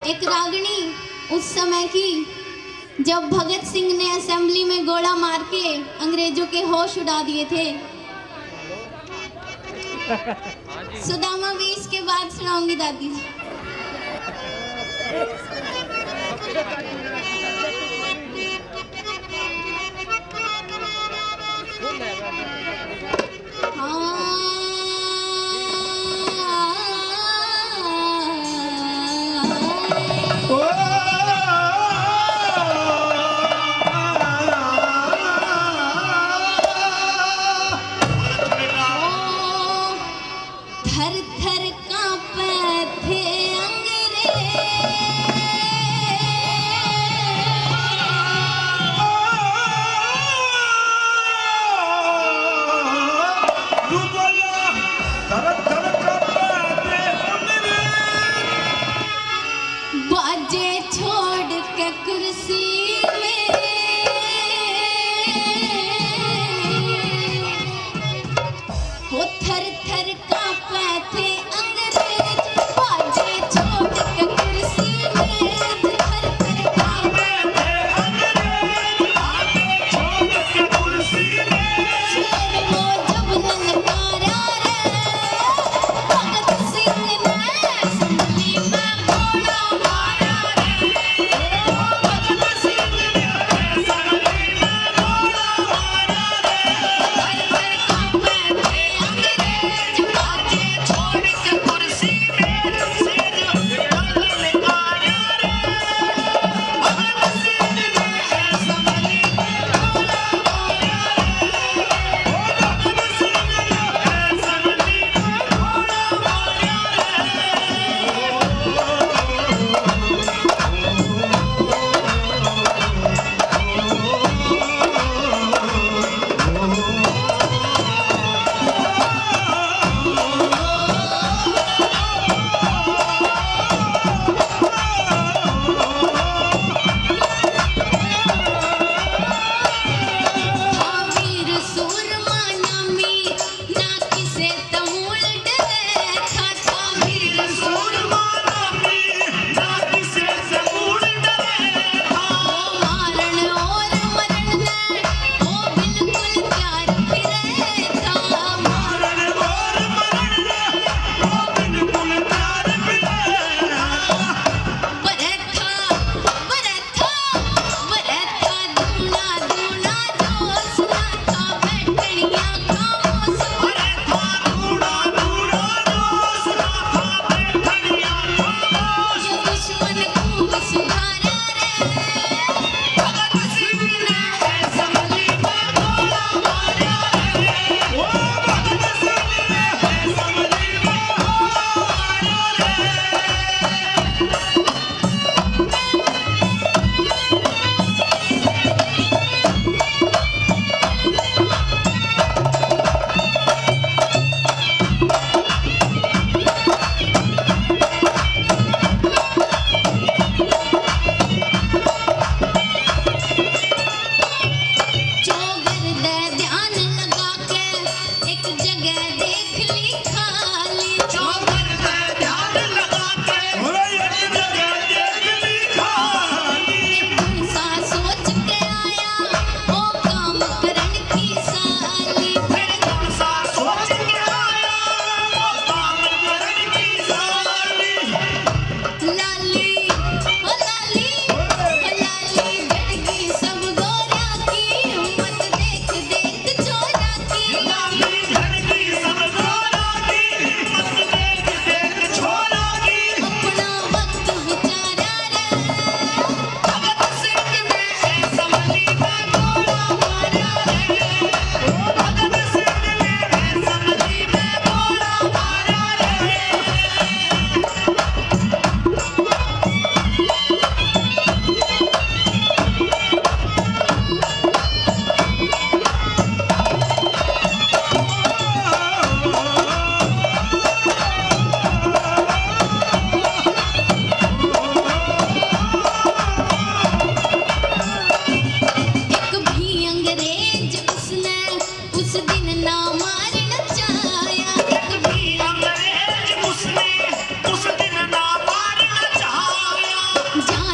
एक रागनी उस समय की जब भगत सिंह ने असेंबली में गोला मार के अंग्रेजों के होश उड़ा दिए थे। सुदामा भी इसके बाद सुनाऊंगी दादी जी। थर थर कांपे थे बाजे छोड़ के कुर्सी में वो थर थर कांपे थे अंग्रेज। बाजे छोड़ के कुर्सी में थर थर कांपे थे अंग्रेज। बाजे छोड़ के कुर्सी में शेर वो जब ललकारा रे भगत सिंह ने असेंबली में गोला मारा रे। भगत सिंह ने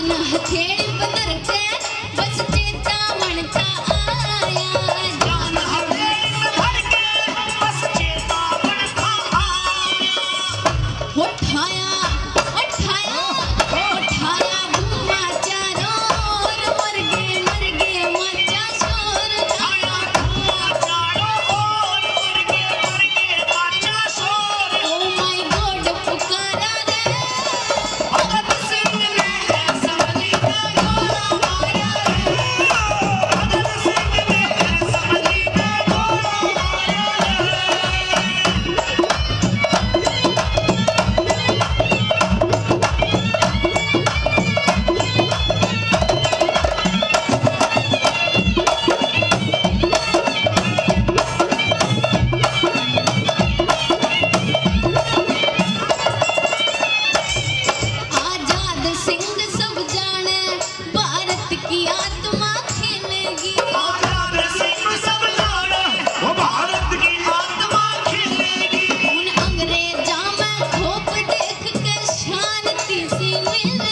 जान हथेली बदर के बस चेता मनता आया जान हथेली बदर के बस चेता मनता आया उठाया उठाया उठाया धुआं चारों ओर मर गए मचा शोर उठाया धुआं चारों ओर मर गए मचा शोर ओ माय गॉड पुकारा रे भगत सिंह ने असम्बली में गोला मारा रे भगत सिंह ने असम्बली में गोला आजाद सिंह सब जाने भारत की आत्मा खिलेगी आजाद सिंह सब जाने वो भारत की आत्मा खिलेगी उन अंग्रेजा में खोप देख के शांति सी मिल